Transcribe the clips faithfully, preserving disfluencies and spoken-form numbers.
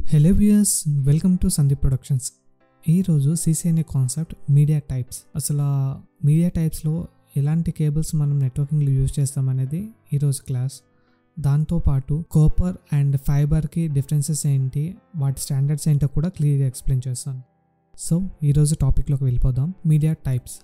Hello viewers, welcome to Sandeep productions. ఈరోజు CC అనే concept media types. అసలు మీడియా టైప్స్లో ఎలాంటి కేబుల్స్ మనం నెట్వర్కింగ్లో యూజ్ చేస్తామనేది ఈరోజు క్లాస్. దాంతోపాటు కాపర్ అండ్ ఫైబర్కి డిఫరెన్సెస్ ఏంటి, వాటి స్టాండర్డ్స్ ఏంటో కూడా క్లియర్గా ఎక్స్ప్లెయిన్ చేస్తాను. సో ఈరోజు టాపిక్లోకి వెళ్ళిపోదాం. Media types.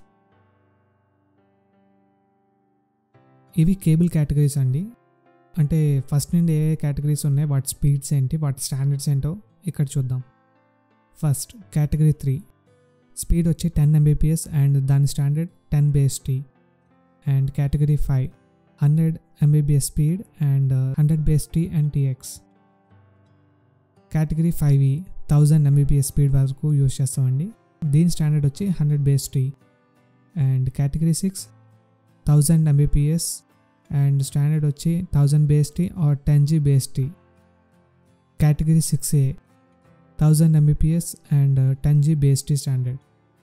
ఇవి కేబుల్ కేటగిరీస్ అండి. అంటే ఫస్ట్ నుండి ఏ ఏ కేటగిరీస్ ఉన్నాయి, వాటి స్పీడ్స్ ఏంటి, వాటి స్టాండర్డ్స్ ఏంటో ఇక్కడ చూద్దాం. ఫస్ట్ కేటగిరీ త్రీ స్పీడ్ వచ్చి టెన్ ఎంబీపీఎస్ అండ్ దాని standard ten base T. And category five hundred Mbps speed and hundred base T and TX. Category five e thousand Mbps speed వరకు use చేస్తామండి. దీని standard వచ్చి hundred base T. And category six thousand Mbps and standard వచ్చి thousand base T or ten G base T. Category six A thousand Mbps and ten G base tea standard.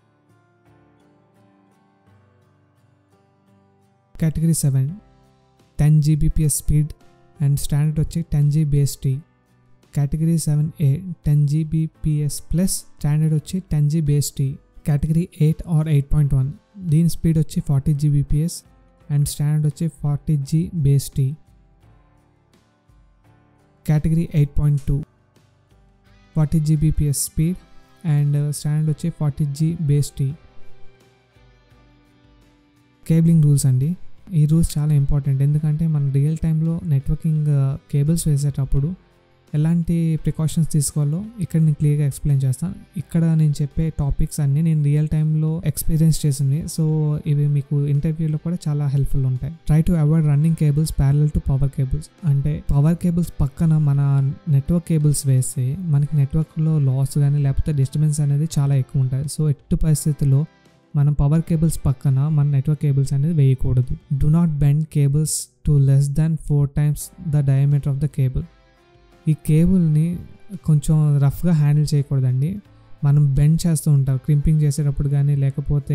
Category seven ten Gbps speed and standard వచ్చి ten G base T. Category seven A ten Gbps plus standard వచ్చి ten G base T. Category eight or eight point one దీని speed వచ్చి forty Gbps and standard వచ్చి forty G base T. Category eight point two forty Gbps speed and standard వచ్చి forty G base T. Cabling rules అండి. ఈ rules చాలా important, ఎందుకంటే మనం real టైంలో నెట్వర్కింగ్ కేబుల్స్ వేసేటప్పుడు ఎలాంటి ప్రికాషన్స్ తీసుకోవాలో ఇక్కడ నేను క్లియర్గా ఎక్స్ప్లెయిన్ చేస్తాను. ఇక్కడ నేను చెప్పే టాపిక్స్ అన్నీ నేను రియల్ టైంలో ఎక్స్పీరియన్స్ చేసింది, సో ఇవి మీకు ఇంటర్వ్యూలో కూడా చాలా హెల్ప్ఫుల్ ఉంటాయి. Try to avoid running cables parallel to power cables. అంటే పవర్ కేబుల్స్ పక్కన మన నెట్వర్క్ కేబుల్స్ వేస్తే మనకి నెట్వర్క్లో లాస్ కానీ లేకపోతే డిస్టర్బెన్స్ అనేది చాలా ఎక్కువ ఉంటుంది. సో ఎట్టి పరిస్థితుల్లో మనం పవర్ కేబుల్స్ పక్కన మన నెట్వర్క్ కేబుల్స్ అనేది వేయకూడదు. Do not bend cables to less than four times the diameter of the cable. ఈ కేబుల్ని కొంచెం రఫ్గా హ్యాండిల్ చేయకూడదండి. మనం బెండ్ చేస్తూ ఉంటాం క్రింపింగ్ చేసేటప్పుడు కానీ లేకపోతే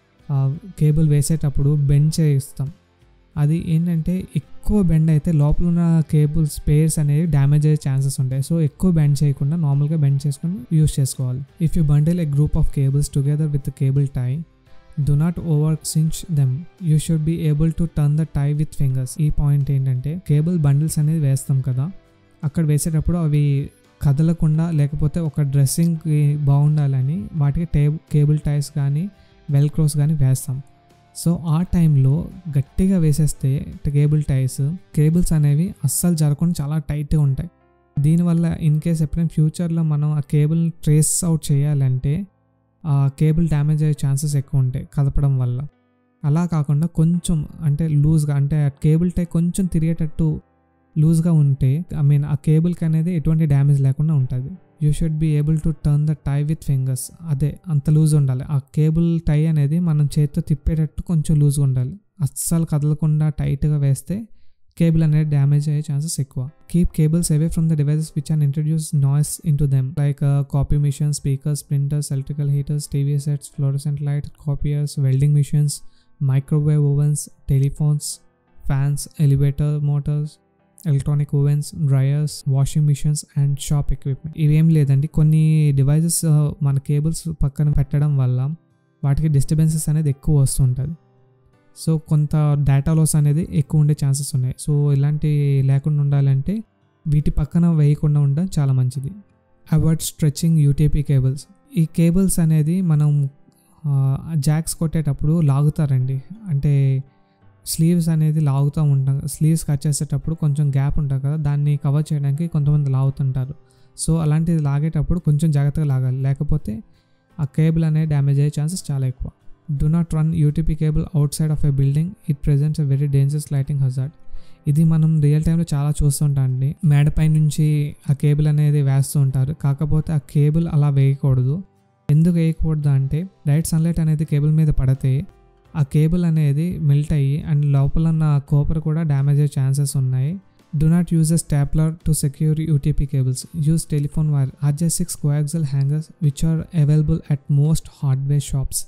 కేబుల్ వేసేటప్పుడు బెండ్ చేయిస్తాం. అది ఏంటంటే ఎక్కువ బెండ్ అయితే లోపల ఉన్న కేబుల్ స్పేర్స్ అనేవి డ్యామేజ్ అయ్యే ఛాన్సెస్ ఉంటాయి. సో ఎక్కువ బెండ్ చేయకుండా నార్మల్గా బెండ్ చేసుకొని యూస్ చేసుకోవాలి. If you bundle a group of cables together with cable tie, do not over cinch them. You should be able to turn the tie with fingers. ఈ point ఏంటంటే cable bundles అనేది వేస్తాం కదా, అక్కడ వేసేటప్పుడు అవి కదలకుండా లేకపోతే ఒక డ్రెస్సింగ్కి బాగుండాలని వాటికి టే కేబుల్ టైస్ కానీ వెల్క్రోస్ కానీ వేస్తాం. సో ఆ టైంలో గట్టిగా వేసేస్తే కేబుల్ టైస్ కేబుల్స్ అనేవి అస్సలు జరగకుండా చాలా టైట్గా ఉంటాయి. దీనివల్ల ఇన్ కేస్ ఎప్పుడైనా ఫ్యూచర్లో మనం ఆ కేబుల్ ట్రేస్ అవుట్ చేయాలంటే ఆ కేబుల్ డ్యామేజ్ అయ్యే ఛాన్సెస్ ఎక్కువ ఉంటాయి కదపడం వల్ల. అలా కాకుండా కొంచెం అంటే లూజ్గా, అంటే ఆ కేబుల్ టై కొంచెం తిరిగేటట్టు లూజ్గా ఉంటే ఐ మీన్ ఆ కేబుల్కి అనేది ఎటువంటి డ్యామేజ్ లేకుండా ఉంటుంది. You should be able to turn the tie with fingers. అదే అంత లూజ్ ఉండాలి. ఆ కేబుల్ టై అనేది మనం చేతితో తిప్పేటట్టు కొంచెం లూజ్గా ఉండాలి. అస్సలు కదలకుండా టైట్గా వేస్తే కేబుల్ అనేది డ్యామేజ్ అయ్యే ఛాన్సెస్ ఎక్కువ. Keep cables away from the devices which are introduce noise into them like copy machines, speakers, printers, electrical heaters, TV sets, fluorescent light, copiers, welding machines, microwave ovens, telephones, fans, elevator motors, electronic ovens, dryers, washing machines and shop equipment. ఇవేం లేదండి, కొన్ని devices మన cables పక్కన పెట్టడం వల్ల వాటికి disturbances అనేది ఎక్కువ వస్తుంటుంది. సో కొంత డేటా లాస్ అనేది ఎక్కువ ఉండే ఛాన్సెస్ ఉన్నాయి. సో ఇలాంటి లేకుండా ఉండాలంటే వీటి పక్కన వేయకుండా ఉండడం చాలా మంచిది. Avoid stretching UTP cables. ఈ కేబుల్స్ అనేది మనం జాక్స్ కొట్టేటప్పుడు లాగుతారండి. అంటే స్లీవ్స్ అనేది లాగుతూ ఉంటాం. స్లీవ్స్ కట్ చేసేటప్పుడు కొంచెం గ్యాప్ ఉంటుంది కదా, దాన్ని కవర్ చేయడానికి కొంతమంది లాగుతుంటారు. సో అలాంటిది లాగేటప్పుడు కొంచెం జాగ్రత్తగా లాగాలి, లేకపోతే ఆ కేబుల్ అనేది డ్యామేజ్ అయ్యే ఛాన్సెస్ చాలా ఎక్కువ. Do not run U T P cable outside of a building. It presents a very dangerous lighting hazard. ఇది మనం రియల్ టైంలో చాలా చూస్తుంటాం అండి. మేడపై నుంచి ఆ కేబుల్ అనేది వేస్తూ ఉంటారు, కాకపోతే ఆ కేబుల్ అలా వేయకూడదు. ఎందుకు వేయకూడదు అంటే డైరెక్ట్ సన్లైట్ అనేది కేబుల్ మీద పడితే ఆ కేబుల్ అనేది మెల్ట్ అయ్యి అండ్ లోపల ఉన్న కోపర్ కూడా డ్యామేజ్ అయ్యే ఛాన్సెస్ ఉన్నాయి. Do not use a stapler to secure U T P cables. Use telephone wire R J six coaxial hangers which are available at most hardware shops.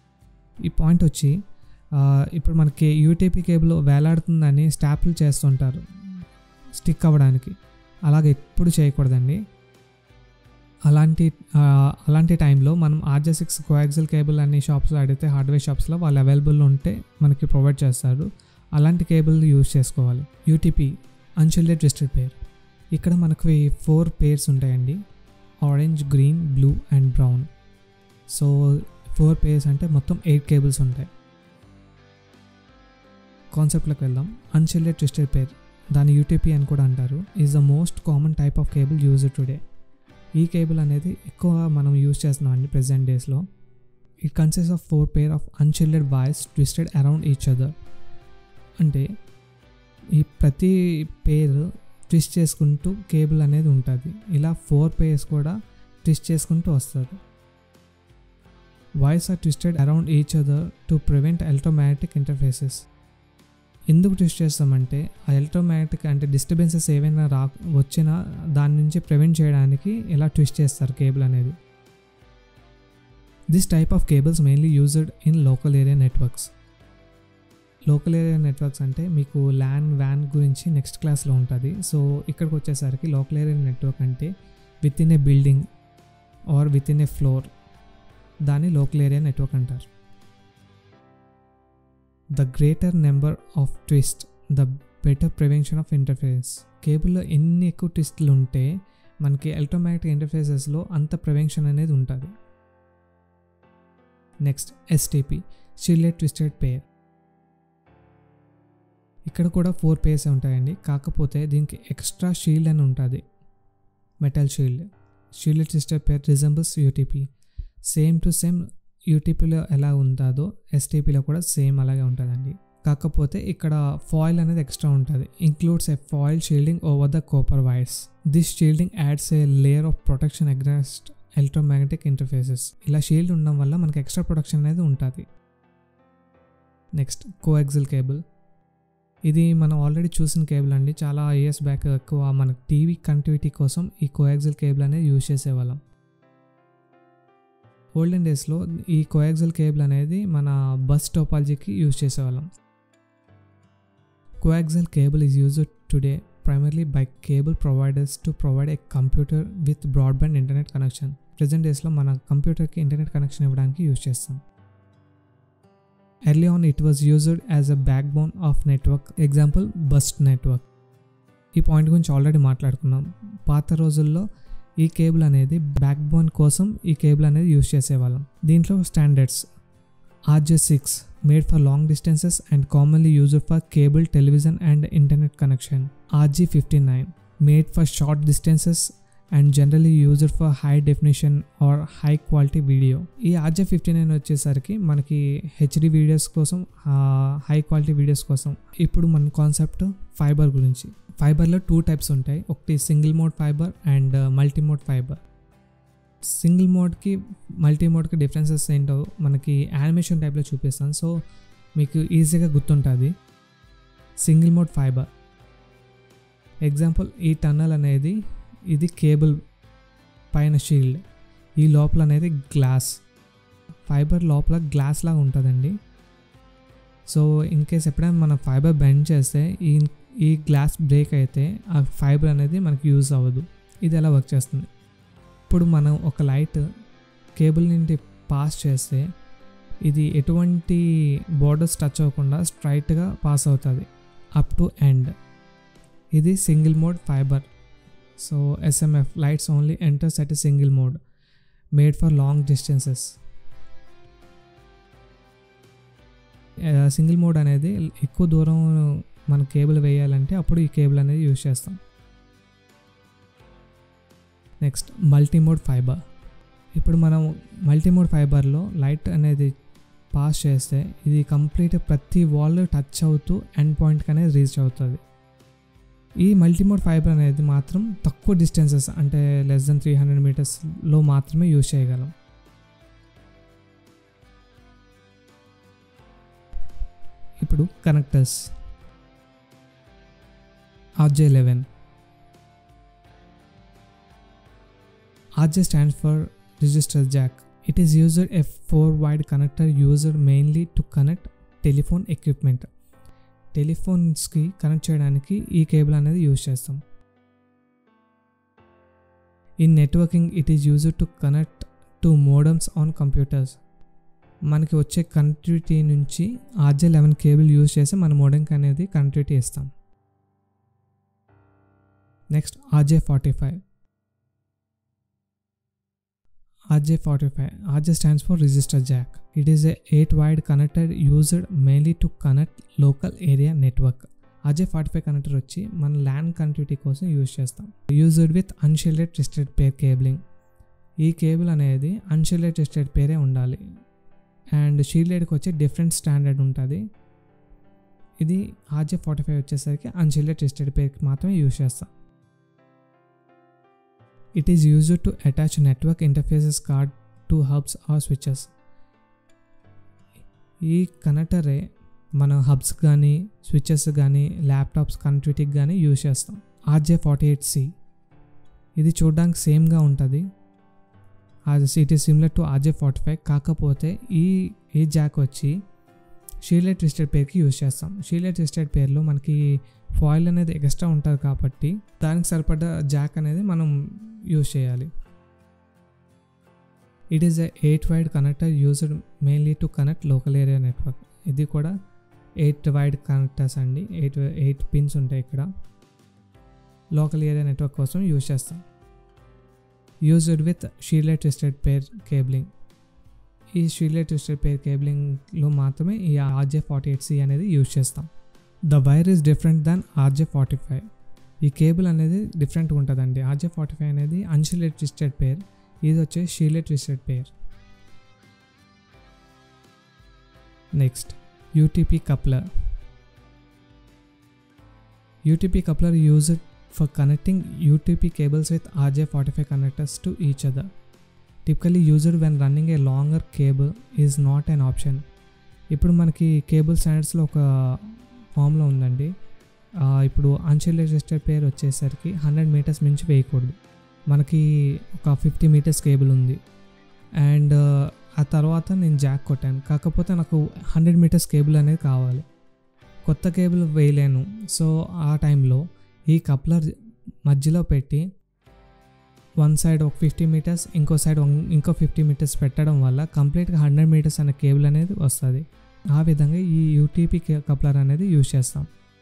ఈ point వచ్చి ఇప్పుడు మనకి UTP cable వేలాడుతుందని స్టాప్లు చేస్తుంటారు stick అవ్వడానికి. అలాగే ఎప్పుడు చేయకూడదండి. అలాంటి అలాంటి టైంలో మనం ఆర్జే సిక్స్ కోయాక్సిల్ కేబుల్ అన్ని షాప్స్లో అడిగితే హార్డ్వేర్ షాప్స్లో వాళ్ళు అవైలబుల్ ఉంటే మనకి ప్రొవైడ్ చేస్తారు. అలాంటి కేబుల్ యూజ్ చేసుకోవాలి. UTP unshielded twisted pair. ఇక్కడ మనకు ఫోర్ పేర్స్ ఉంటాయండి, orange, green, blue and brown. So four pairs అంటే మొత్తం ఎయిట్ కేబుల్స్ ఉంటాయి. కాన్సెప్ట్లోకి వెళ్దాం. అన్షీల్డెడ్ ట్విస్టెడ్ పేర్, దాని యూటీపీ అని కూడా అంటారు, is the most common type of cable used today. ఈ కేబుల్ అనేది ఎక్కువ మనం యూజ్ చేస్తున్నాం అండి ప్రెజెంట్ డేస్లో. It consist of four pair of unshielded wires twisted around each other. అంటే ఈ ప్రతి పేరు ట్విస్ట్ చేసుకుంటూ కేబుల్ అనేది ఉంటుంది. ఇలా ఫోర్ పేర్స్ కూడా ట్విస్ట్ చేసుకుంటూ వస్తుంది. Wires are twisted around each other to prevent electromagnetic interfaces. ఎందుకు ట్విస్ట్ చేస్తామంటే ఆ ఎలక్ట్రోమాగ్నెటిక్ అంటే డిస్టర్బెన్సెస్ ఏవైనా రా వచ్చినా దాని నుంచి ప్రివెంట్ చేయడానికి ఇలా ట్విస్ట్ చేస్తారు కేబుల్ అనేది. This type of cables mainly used in local area networks. Local area networks అంటే మీకు ల్యాన్ వ్యాన్ గురించి నెక్స్ట్ క్లాస్లో ఉంటుంది. సో ఇక్కడికి వచ్చేసరికి లోకల్ ఏరియా నెట్వర్క్ అంటే within a building or within a floor, దాన్ని లోకల్ ఏరియా నెట్వర్క్ అంటారు. The greater number of twist the better prevention of interface. కేబుల్లో ఎన్ని ఎక్కువ ట్విస్ట్లు ఉంటే మనకి ఎలక్ట్రోమాగ్నెటిక్ ఇంటర్ఫేసెస్లో అంత ప్రివెన్షన్ అనేది ఉంటుంది. Next STP, shielded twisted pair. ఇక్కడ కూడా ఫోర్ పేర్స్ ఉంటాయండి, కాకపోతే దీనికి ఎక్స్ట్రా షీల్డ్ అని ఉంటుంది, metal shield. Shielded twisted pair resembles UTP. Same to same యూటీపీలో ఎలా ఉంటుందో ఎస్టీపీలో కూడా సేమ్ అలాగే ఉంటుందండి. కాకపోతే ఇక్కడ ఫాయిల్ అనేది ఎక్స్ట్రా ఉంటుంది. Includes a foil shielding over the copper wires. This shielding adds a layer of protection against electromagnetic interfaces. ఇలా షీల్డ్ ఉండడం వల్ల మనకి ఎక్స్ట్రా ప్రొటెక్షన్ అనేది ఉంటుంది. Next coaxial cable. ఇది మనం ఆల్రెడీ చూసిన కేబుల్ అండి. చాలా ఇయర్స్ బ్యాక్ ఎక్కువ మనకి టీవీ కనెక్టివిటీ కోసం ఈ కోయాక్సిల్ కేబుల్ అనేది యూజ్ చేసేవాళ్ళం. ఓల్డెన్ డేస్లో ఈ కోయాక్సిల్ కేబుల్ అనేది మన బస్ టోపాలజీకి యూజ్ చేసేవాళ్ళం. Coaxial cable is used today primarily by cable providers to provide a computer with broadband internet connection. Present days లో మన కంప్యూటర్కి ఇంటర్నెట్ కనెక్షన్ ఇవ్వడానికి యూజ్ చేస్తాం. Early on it was used as a backbone of network, example bus network. ఈ పాయింట్ గురించి already మాట్లాడుకున్నాం. పాత రోజుల్లో ఈ కేబుల్ అనేది బ్యాక్ బోన్ కోసం ఈ కేబుల్ అనేది యూజ్ చేసేవాళ్ళం. దీంట్లో standards RJ six made for long distances and commonly used for cable, television and internet connection. RG fifty nine made for short distances and generally used for high definition or high quality video. ఈ RJ fifty nine వచ్చేసరికి మనకి HD videos కోసం, high quality videos కోసం. ఇప్పుడు మన concept fibre గురించి. ఫైబర్లో two types ఉంటాయి, ఒకటి single mode fibre and multi mode fibre. Single మోడ్కి మల్టీ మోడ్కి డిఫరెన్సెస్ ఏంటో మనకి యానిమేషన్ టైప్లో చూపిస్తాను, సో మీకు ఈజీగా గుర్తుంటుంది. సింగిల్ మోడ్ ఫైబర్ ఎగ్జాంపుల్, ఈ టన్నల్ అనేది ఇది కేబుల్ పైన షీల్డ్, ఈ లోపల అనేది గ్లాస్. ఫైబర్ లోపల గ్లాస్ లాగా ఉంటుందండి. సో ఇన్ కేస్ ఎప్పుడైనా మనం ఫైబర్ బెండ్ చేస్తే ఈ ఈ గ్లాస్ బ్రేక్ అయితే ఆ ఫైబర్ అనేది మనకి యూజ్ అవ్వదు. ఇది ఎలా వర్క్ చేస్తుంది, ఇప్పుడు మనం ఒక లైట్ కేబుల్ నుండి పాస్ చేస్తే ఇది ఎటువంటి బోర్డర్స్ టచ్ అవ్వకుండా స్ట్రైట్గా పాస్ అవుతుంది అప్ టు ఎండ్. ఇది single mode fibre. So SMF lights only enters at a single mode made for long distances. Single mode అనేది ఎక్కువ దూరం మన కేబుల్ వేయాలంటే అప్పుడు ఈ కేబుల్ అనేది యూజ్ చేస్తాం. Next multimode fibre. ఇప్పుడు మనం మల్టీమోడ్ ఫైబర్లో లైట్ అనేది పాస్ చేస్తే ఇది కంప్లీట్ ప్రతి వాల్ టచ్ అవుతూ ఎండ్ పాయింట్కి అనేది రీచ్ అవుతుంది. ఈ మల్టీమోడ్ ఫైబర్ అనేది మాత్రం తక్కువ డిస్టెన్సెస్ అంటే లెస్ దెన్ త్రీ హండ్రెడ్ మీటర్స్లో మాత్రమే యూజ్ చేయగలం. ఇప్పుడు connectors. RJ eleven. R J stands for register jack. It is used a four wide connector used mainly to connect telephone equipment. టెలిఫోన్స్కి కనెక్ట్ చేయడానికి ఈ కేబుల్ అనేది యూజ్ చేస్తాం. In networking it is used to connect to modems on computers. మనకి వచ్చే connectivity నుంచి RJ eleven cable use చేసి మన మోడెంకి అనేది కనెక్టివిటీ ఇస్తాం. Next RJ forty five. RJ forty five RJ stands for register jack. It is a eight wide connector used mainly to connect local area network. RJ forty five connector వచ్చి మన LAN connectivity కోసం use చేస్తాం. Used with unshielded twisted pair cabling. ఈ cable అనేది unshielded twisted పేరే ఉండాలి and షీల్డెడ్కి వచ్చి డిఫరెంట్ స్టాండర్డ్ ఉంటుంది. ఇది ఆర్జే ఫార్టీ ఫైవ్ వచ్చేసరికి అన్షీల్డెడ్ ట్విస్టెడ్ పేర్కి మాత్రమే యూజ్ చేస్తాం. It is used to attach network interfaces card to hubs or switches. ఈ కనెక్టరే మన హబ్స్ కానీ స్విచెస్ కానీ ల్యాప్టాప్స్ కనెక్టివిటీకి కానీ యూజ్ చేస్తాం. RJ forty eight C. ఇది చూడడానికి సేమ్గా ఉంటుంది. It is similar to RJ forty five. కాకపోతే ఈ ఈ జాక్ వచ్చి షీల్డెడ్ ట్విస్టెడ్ పేర్కి యూజ్ చేస్తాం. షీల్డెడ్ ట్విస్టెడ్ పేర్లో మనకి ఫాయిల్ అనేది ఎక్స్ట్రా ఉంటుంది కాబట్టి దానికి సరిపడ్డ జాక్ అనేది మనం యూజ్ చేయాలి. It is a eight wide connector used mainly to connect local area network. ఇది కూడా ఎయిట్ వైడ్ కనెక్టర్స్ అండి. ఎయిట్ ఎయిట్ పిన్స్ ఉంటాయి ఇక్కడ. లోకల్ ఏరియా నెట్వర్క్ కోసం యూజ్ చేస్తాం. Used with shielded twisted pair cabling. ఈ షీల్డెడ్ ట్విస్టెడ్ పేర్ కేబులింగ్లో మాత్రమే ఈ ఆర్జే ఫార్టీ ఎయిట్ సి అనేది యూజ్ చేస్తాం. The wire is different than RJ forty five. ఈ కేబుల్ అనేది డిఫరెంట్గా ఉంటుందండి. ఆర్జే ఫార్టీ ఫైవ్ అనేది అన్షీల్డెడ్ ట్విస్టెడ్ పేర్, ఇది వచ్చే shielded twisted pair. Next UTP coupler. UTP coupler used for connecting U T P cables with R J forty-five connectors to each other. Typically used when running a longer cable is not an option. ఇప్పుడు మనకి cable స్టాండర్డ్స్లో ఒక ఫామ్లో ఉందండి. ఇప్పుడు unshielded twisted పేర్ వచ్చేసరికి hundred metres మించి వేయకూడదు. మనకి ఒక ఫిఫ్టీ మీటర్స్ కేబుల్ ఉంది అండ్ ఆ తర్వాత నేను జాక్ కొట్టాను. కాకపోతే నాకు హండ్రెడ్ మీటర్స్ కేబుల్ అనేది కావాలి. కొత్త కేబుల్ వేయలేను. సో ఆ టైంలో ఈ కప్లర్ మధ్యలో పెట్టి వన్ సైడ్ ఒక ఫిఫ్టీ మీటర్స్ ఇంకో సైడ్ ఇంకో ఫిఫ్టీ మీటర్స్ పెట్టడం వల్ల కంప్లీట్గా హండ్రెడ్ మీటర్స్ అనే కేబుల్ అనేది వస్తుంది. ఆ విధంగా ఈ యూటీపీ కప్లర్ అనేది యూజ్ చేస్తాం.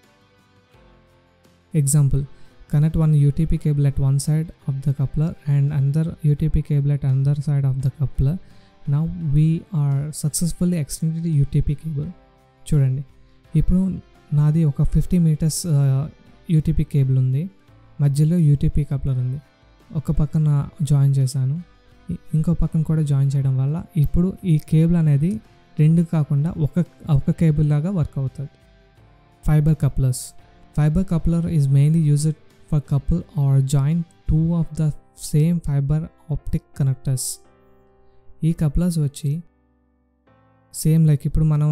Example, connect one UTP cable at one side of the coupler and another UTP cable at another side of the coupler. Now we are successfully extended UTP cable. చూడండి, ఇప్పుడు నాది ఒక fifty metres UTP cable ఉంది, మధ్యలో UTP coupler ఉంది. ఒక పక్కన join చేశాను, ఇంకో పక్కన కూడా జాయిన్ చేయడం వల్ల ఇప్పుడు ఈ కేబుల్ అనేది రెండు కాకుండా ఒక ఒక కేబుల్ లాగా వర్క్ అవుతుంది. Fibre couplers. Fibre coupler is mainly used for couple or join two of the same fibre optic connectors. ఈ కప్లర్స్ వచ్చి సేమ్ లైక్ ఇప్పుడు మనం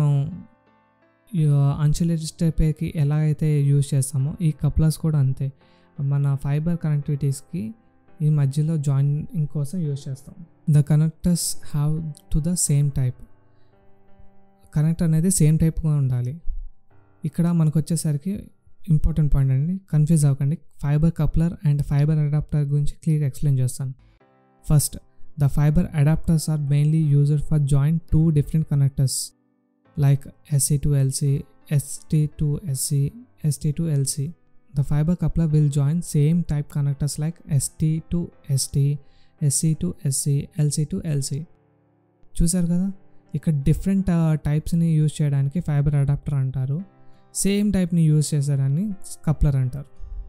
అన్షీల్డెడ్ పేర్కి ఎలా అయితే యూజ్ చేస్తామో ఈ కప్లర్స్ కూడా అంతే. మన ఫైబర్ కనెక్టివిటీస్కి ఈ మధ్యలో జాయినింగ్ కోసం యూజ్ చేస్తాం. The connectors have to the same type. Connector అనేది సేమ్ టైప్గా ఉండాలి. ఇక్కడ మనకు వచ్చేసరికి ఇంపార్టెంట్ పాయింట్ అండి, కన్ఫ్యూజ్ అవ్వకండి. Fibre coupler and fibre adapter గురించి క్లియర్గా ఎక్స్ప్లెయిన్ చేస్తాను. First, the fibre adapters are mainly used for join two different connectors like S C to L C, S T to S C, S T to L C. The fiber coupler will join same type connectors like S T to S T, S C to S C, L C to L C. చూసారు కదా, ఇక్కడ different టైప్స్ని use చేయడానికి fibre adapter అంటారు, same టైప్ని use చేసేదాన్ని coupler అంటారు.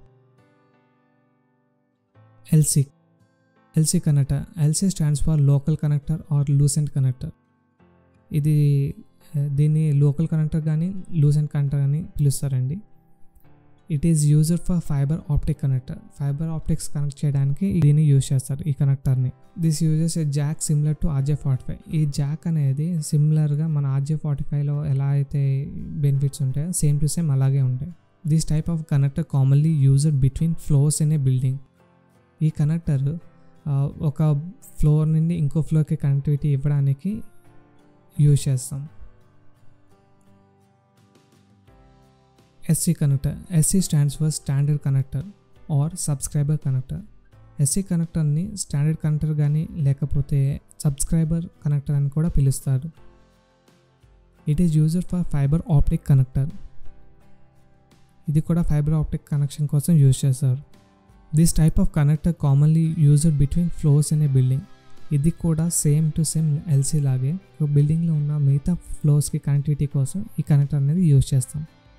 L C. L C కనెక్టర్. L C stands for local connector or lucent connector. ఇది దీన్ని లోకల్ కనెక్టర్ కానీ లూసెంట్ కనెక్టర్ అని పిలుస్తారండి. It is used for fibre optic connector. Fibre optics connect చేయడానికి దీన్ని యూజ్ చేస్తారు ఈ కనెక్టర్ని. This uses a jack similar to RJ forty five. ఈ జాక్ అనేది సిమిలర్గా మన ఆర్జే ఫార్టీ ఫైవ్లో ఎలా అయితే బెనిఫిట్స్ ఉంటాయో సేమ్ టు సేమ్ అలాగే ఉంటాయి. This type of connector commonly used between floors in a building. ఈ కనెక్టర్ ఒక ఫ్లోర్ నుండి ఇంకో ఫ్లోర్కి కనెక్టివిటీ ఇవ్వడానికి యూజ్ చేస్తాం. S C connector. S C stands for standard connector or subscriber connector. SC కనెక్టర్ని స్టాండర్డ్ కనెక్టర్ కానీ లేకపోతే సబ్స్క్రైబర్ కనెక్టర్ అని కూడా పిలుస్తారు. It is used for fibre optic connector. ఇది కూడా ఫైబర్ ఆప్టిక్ కనెక్షన్ కోసం యూజ్ చేస్తారు. This type of connector commonly used between floors in a building. ఇది కూడా సేమ్ టు సేమ్ ఎల్సీ లాగే ఒక బిల్డింగ్లో ఉన్న మిగతా ఫ్లోర్స్కి కనెక్టివిటీ కోసం ఈ కనెక్టర్ అనేది యూజ్ చేస్తాం.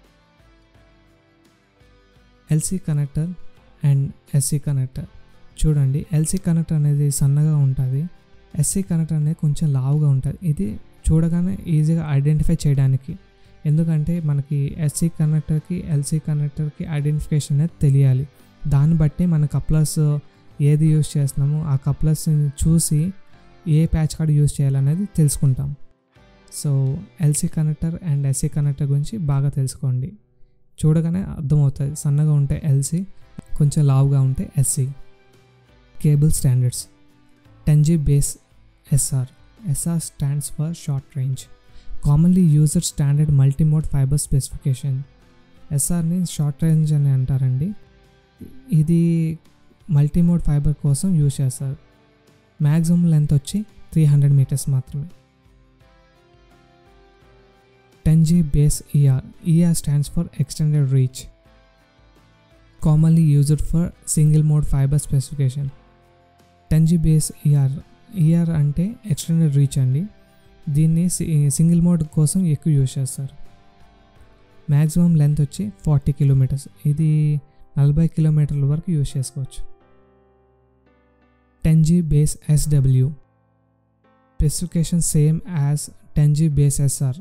LC connector and SC connector చూడండి. ఎల్సీ కనెక్టర్ అనేది సన్నగా ఉంటుంది, ఎస్సీ కనెక్టర్ అనేది కొంచెం లావుగా ఉంటుంది. ఇది చూడగానే ఈజీగా ఐడెంటిఫై చేయడానికి, ఎందుకంటే మనకి ఎస్సీ కనెక్టర్కి ఎల్సీ కనెక్టర్కి ఐడెంటిఫికేషన్ అనేది తెలియాలి. దాన్ని బట్టి మన కప్లర్స్ ఏది యూజ్ చేస్తున్నామో ఆ కప్లర్స్ని చూసి ఏ ప్యాచ్ కార్డ్ యూజ్ చేయాలనేది తెలుసుకుంటాం. So LC connector and SC connector గురించి బాగా తెలుసుకోండి. చూడగానే అర్థమవుతుంది, సన్నగా ఉంటే ఎల్సీ, కొంచెం లావుగా ఉంటే SC. Cable standards. Ten G base SR. SR stands for short range. Commonly used standard multimode fibre specification. ఎస్ఆర్ని షార్ట్ రేంజ్ అని అంటారండి. ఇది మల్టీమోడ్ ఫైబర్ కోసం యూజ్ చేస్తారు. మ్యాక్సిమం లెంత్ వచ్చి త్రీ హండ్రెడ్ మీటర్స్ మాత్రమే. Ten G base ER. ER stands for extended reach. Commonly used for single mode fibre specification. Ten G base ER. ER అంటే extended reach అండి. దీన్ని single mode కోసం ఎక్కువ use చేస్తారు. Maximum length వచ్చి forty kilometres. ఇది నలభై కిలోమీటర్ల వరకు యూజ్ చేసుకోవచ్చు. Ten G base SW. Specification same as ten G base SR.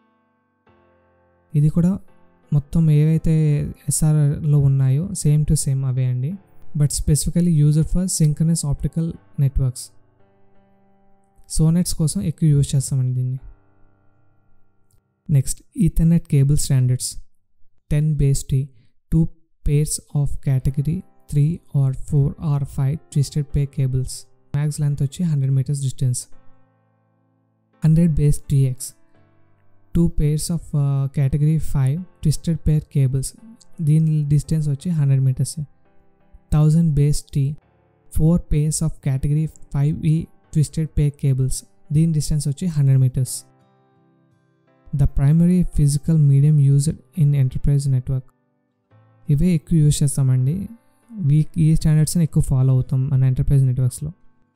ఇది కూడా మొత్తం ఏవైతే ఎస్ఆర్లో ఉన్నాయో సేమ్ టు సేమ్ అవే అండి, but specifically used for synchronous optical networks. SONETs కోసం ఎక్కువ యూజ్ చేస్తామండి దీన్ని. Next Ethernet cable standards. Ten base T. Two pairs of category three or four or five twisted pair cables. Max length వచ్చి hundred meters distance. Hundred base T X. two pairs of uh, category five twisted pair cables. దీని distance వచ్చి hundred meters. Thousand base T. four pairs of category five E twisted pair cables. దీని distance వచ్చి hundred meters. The primary physical medium used in enterprise network. ఇవే ఎక్కువ use చేస్తామండి. We ఈ స్టాండర్డ్స్ని ఎక్కువ follow అవుతాం మన ఎంటర్ప్రైజ్ నెట్వర్క్స్లో.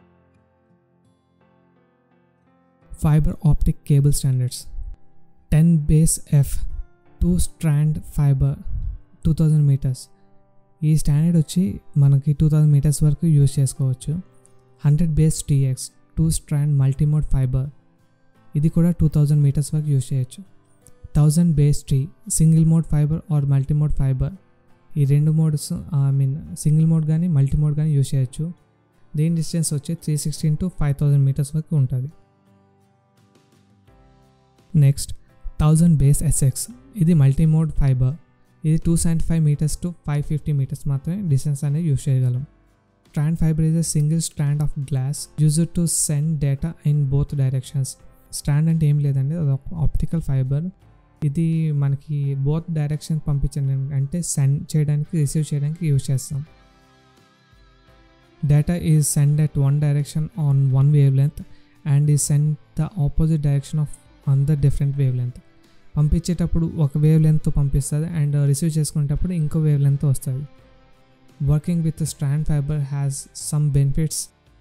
Fibre optic cable standards. Ten base F. Two strand fibre two thousand metres. ఈ స్టాండర్డ్ వచ్చి మనకి టూ థౌజండ్ మీటర్స్ వరకు యూజ్ చేసుకోవచ్చు. Hundred base TX. Two strand multimode fibre. ఇది కూడా టూ థౌజండ్ మీటర్స్ వరకు యూజ్ చేయొచ్చు. Thousand base T. Single mode fibre or multimode fibre. ఈ రెండు modes I mean single mode కానీ మల్టీ మోడ్ కానీ యూజ్ చేయొచ్చు. దీని డిస్టెన్స్ వచ్చి three sixteen to five thousand metres వరకు ఉంటుంది. Next thousand base SX. ఇది మల్టీ మోడ్ ఫైబర్. ఇది two seventy five metres to five fifty metres మాత్రమే డిస్టెన్స్ అనేది యూజ్ చేయగలం. Strand fibre is a single strand of glass used to send data in both directions. Strand అంటే ఏం లేదండి, అది optical fibre. ఇది మనకి బోత్ డైరెక్షన్ పంపించడానికి అంటే సెండ్ చేయడానికి రిసీవ్ చేయడానికి యూజ్ చేస్తాం. Data is send at one direction on one wavelength and is send the opposite direction of another different wavelength. పంపించేటప్పుడు ఒక వేవ్ లెంత్ పంపిస్తుంది అండ్ రిసీవ్ చేసుకునేటప్పుడు ఇంకో వేవ్ లెంత్ వస్తుంది. Working with strand fibre has some benefits.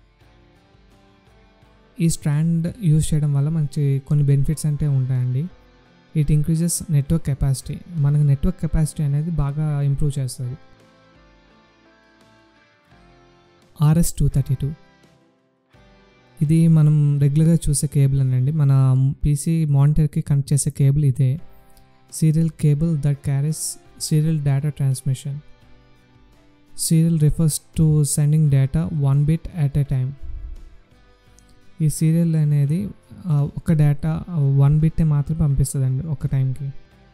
ఈ strand use చేయడం వల్ల మనకి కొన్ని బెనిఫిట్స్ అంటే ఉంటాయండి. It increases network capacity. మనకు నెట్వర్క్ కెపాసిటీ అనేది బాగా ఇంప్రూవ్ చేస్తుంది. RS two thirty two. ఇది మనం రెగ్యులర్గా చూసే కేబుల్ అనండి. మన పీసీ మానిటర్కి కనెక్ట్ చేసే కేబుల్ ఇదే. Serial cable that carries serial data transmission. Serial refers to sending data one bit at a time. ఈ సీరియల్ అనేది ఒక డేటా వన్ బిట్టే మాత్రం పంపిస్తుందండి ఒక టైంకి.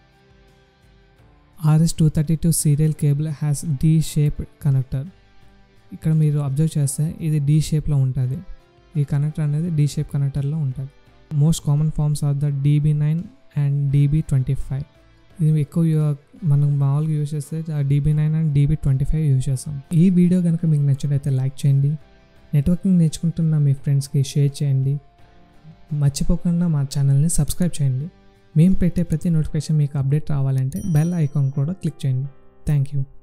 RS two thirty two serial cable has D shape connector. ఇక్కడ మీరు అబ్జర్వ్ చేస్తే ఇది డీ షేప్లో ఉంటుంది. ఈ కనెక్టర్ అనేది డీ షేప్ కనెక్టర్లో ఉంటుంది. Most common forms are the DB nine and DB twenty five. ఇది ఎక్కువ మనం మామూలుగా యూజ్ చేస్తే DB nine and DB twenty five use చేస్తాం. ఈ వీడియో కనుక మీకు నచ్చినట్లయితే లైక్ చేయండి, నెట్వర్కింగ్ నేర్చుకుంటున్న మీ ఫ్రెండ్స్కి షేర్ చేయండి, మర్చిపోకుండా మా ఛానల్ని సబ్స్క్రైబ్ చేయండి. మేము పెట్టే ప్రతి నోటిఫికేషన్ మీకు అప్డేట్ రావాలంటే బెల్ ఐకాన్ కూడా క్లిక్ చేయండి. Thank you.